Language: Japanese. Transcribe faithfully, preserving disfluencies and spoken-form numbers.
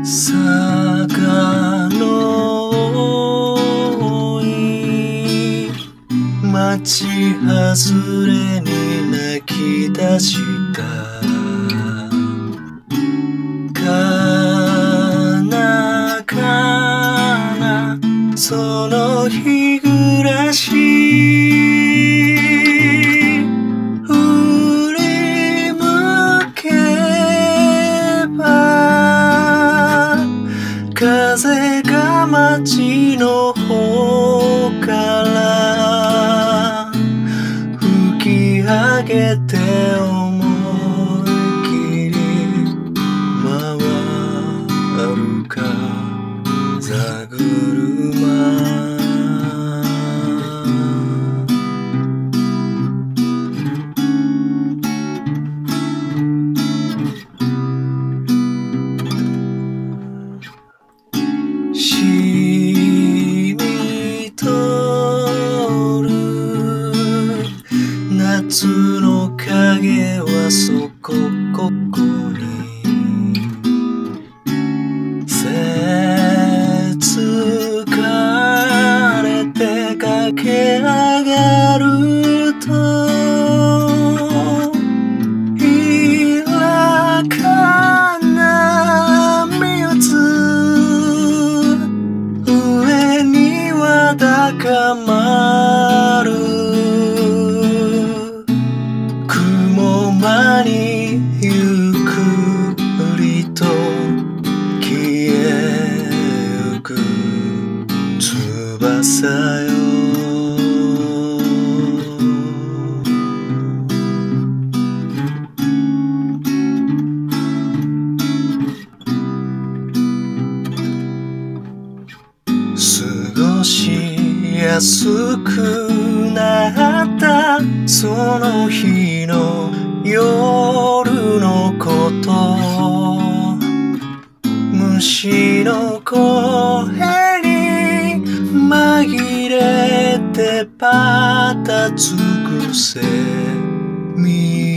坂の多い町外れに泣き出したかなかなその日暮らし振り向けば風が街の方から吹き上げて思い切り回る風車染みとる夏の影はそこここにせつかれて駆け上がると開かな水上には高まる雲間にゆっくりと消えゆく翼よ過ごしやすくなったその日の夜のこと虫の声に紛れてパタつくせ見